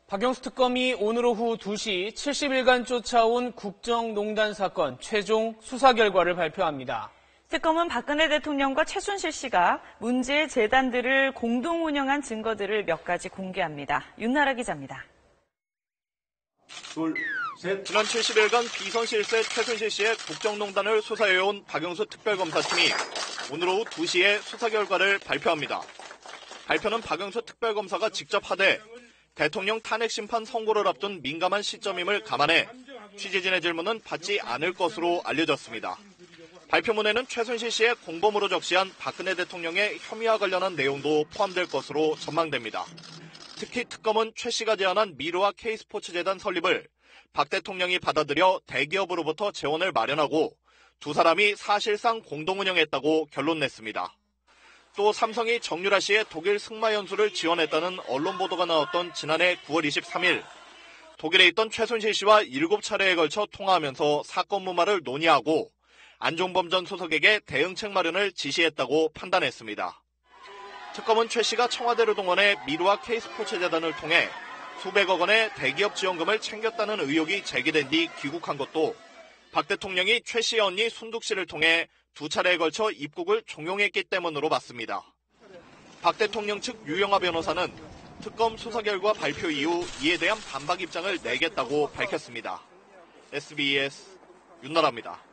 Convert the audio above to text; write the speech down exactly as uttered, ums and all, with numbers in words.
박영수 특검이 오늘 오후 두 시 칠십 일간 쫓아온 국정농단 사건 최종 수사 결과를 발표합니다. 특검은 박근혜 대통령과 최순실 씨가 문제의 재단들을 공동 운영한 증거들을 몇 가지 공개합니다. 윤나라 기자입니다. 둘, 셋. 지난 칠십 일간 비선실세 최순실 씨의 국정농단을 수사해온 박영수 특별검사팀이 오늘 오후 두 시에 수사 결과를 발표합니다. 발표는 박영수 특별검사가 직접 하되 대통령 탄핵 심판 선고를 앞둔 민감한 시점임을 감안해 취재진의 질문은 받지 않을 것으로 알려졌습니다. 발표문에는 최순실 씨의 공범으로 적시한 박근혜 대통령의 혐의와 관련한 내용도 포함될 것으로 전망됩니다. 특히 특검은 최 씨가 제안한 미르와 K스포츠재단 설립을 박 대통령이 받아들여 대기업으로부터 재원을 마련하고 두 사람이 사실상 공동 운영했다고 결론냈습니다. 또 삼성이 정유라 씨의 독일 승마 연수를 지원했다는 언론 보도가 나왔던 지난해 구월 이십삼일 독일에 있던 최순실 씨와 일곱 차례에 걸쳐 통화하면서 사건 무마를 논의하고 안종범 전 수석에게 대응책 마련을 지시했다고 판단했습니다. 특검은 최 씨가 청와대를 동원해 미르와 K스포츠재단을 통해 수백억 원의 대기업 지원금을 챙겼다는 의혹이 제기된 뒤 귀국한 것도 박 대통령이 최 씨의 언니 순득 씨를 통해 두 차례에 걸쳐 입국을 종용했기 때문으로 봤습니다. 박 대통령 측 유영하 변호사는 특검 수사 결과 발표 이후 이에 대한 반박 입장을 내겠다고 밝혔습니다. 에스비에스 윤나라입니다.